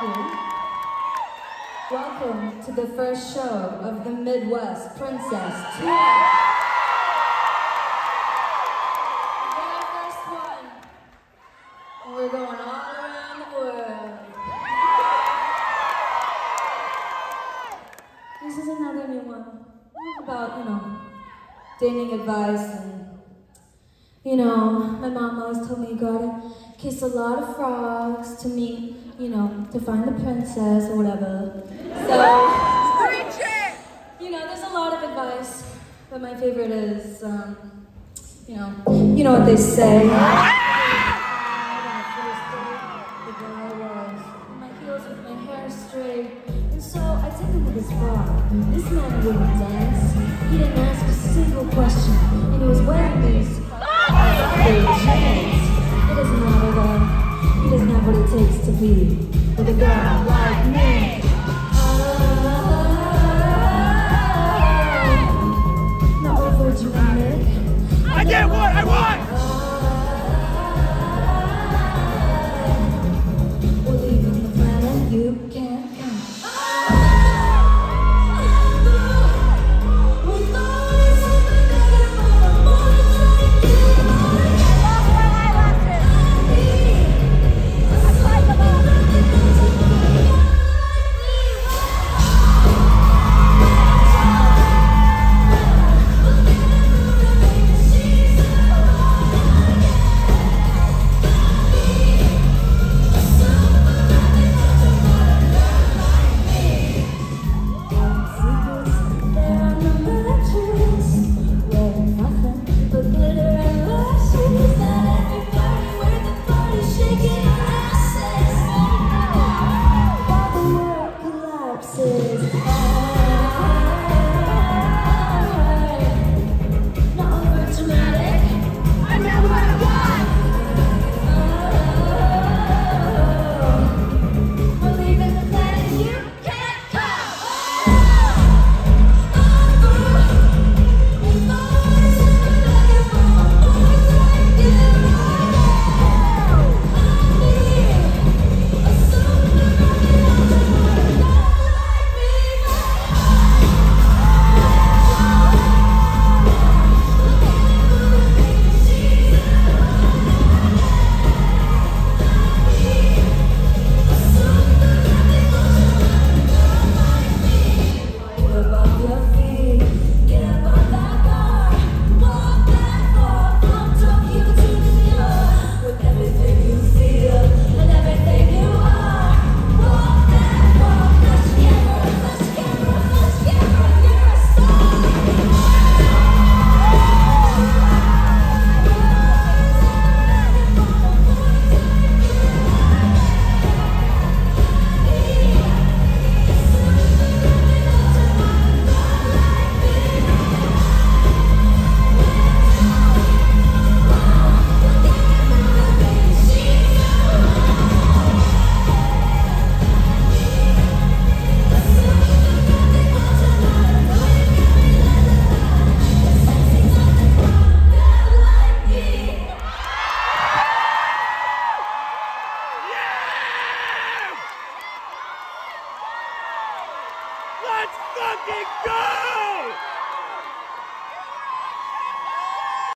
Welcome to the first show of the Midwest Princess Tour. Our first one. And we're going all around the world. This is another new one. About, dating advice and, my mom always told me you gotta kiss a lot of frogs to meet, to find the princess or whatever. So, there's a lot of advice, but my favorite is, you know what they say. The guy was in my heels with my hair straight, and so I took him to this bar. This man wouldn't dance. He didn't ask a single question, and he was wearing these jeans. It doesn't matter though. He doesn't have what it takes to be with a girl like me.